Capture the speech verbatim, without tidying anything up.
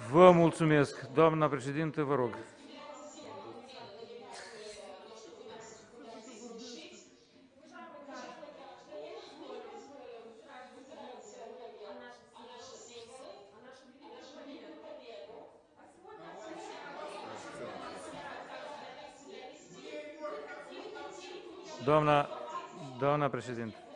Vă mulțumesc. Doamna președintă, vă rog. Doamna, doamna președintă.